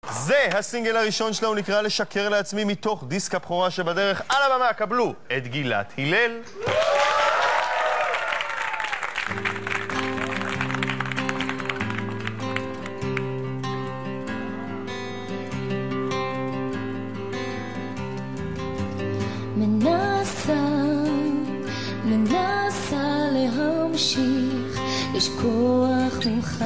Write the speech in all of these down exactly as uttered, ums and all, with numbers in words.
זה הסינגל הראשון שלה, הוא נקרא לשקר לעצמי, מתוך דיסק הבכורה שבדרך. על הבמה קבלו את גילת הלל. מנסה, מנסה להמשיך לשכוח ממך.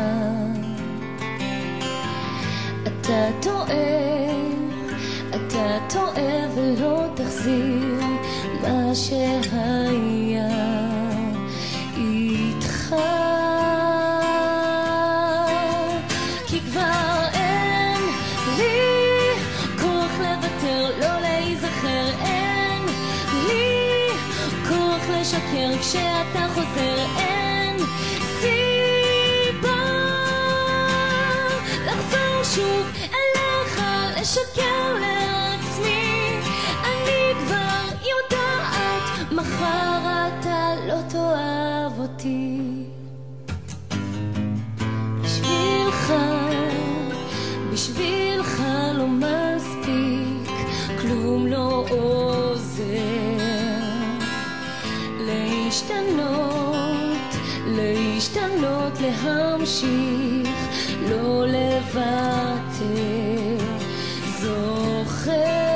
אתה טועה, אתה טועה ולא תחזיר מה שהיה איתך. כי כבר אין לי כוח לוותר, לא להיזכר, אין לי כוח לשקר כשאתה חוזר, אין סיבה לחזור שוב אליך, לשקר לעצמי. אני כבר יודעת, מחר אתה לא תאהב אותי. בשבילך, בשבילך לא מספיק, כלום לא עוזר. להשתנות, להשתנות, להמשיך, לא לוותר. זוכר,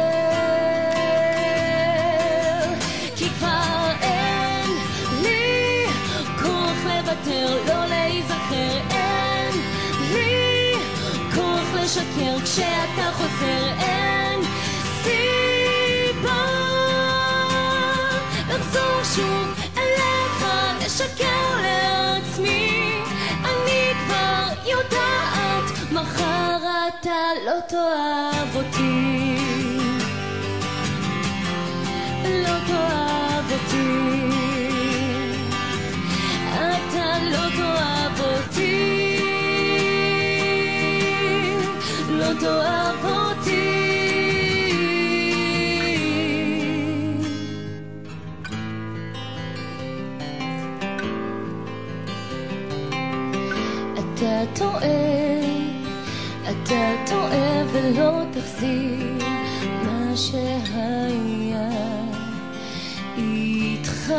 כי כבר אין לי כוח לוותר, לא להיזכר, אין לי כוח לשקר כשאתה חוזר, אין סיבה לחזור שוב אליך, לשקר לעצמי. אני כבר יודעת, מחר אתה לא תאהב אותי, לא תאהב אותי, אתה לא תאהב אותי, לא תאהב אותי. אתה טועה, אתה טועה ולא תחזיר מה שהיה איתך.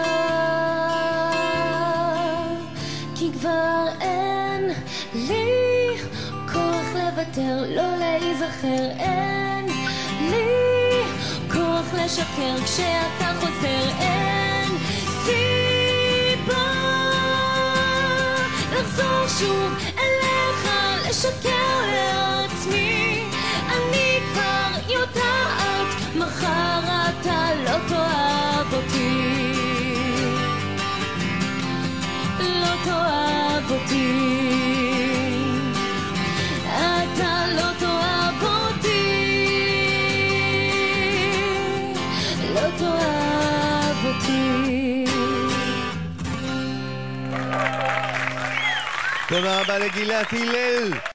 כי כבר אין לי כוח לוותר, לא להיזכר, אין לי כוח לשקר כשאתה חוזר, אין סיבה לחזור שוב אליך, לשקר לעצמי. אני כבר יודעת, מחר אתה לא תאהב אותי, לא תאהב אותי, אתה לא תאהב אותי, לא תאהב אותי. תודה רבה לגילת הלל.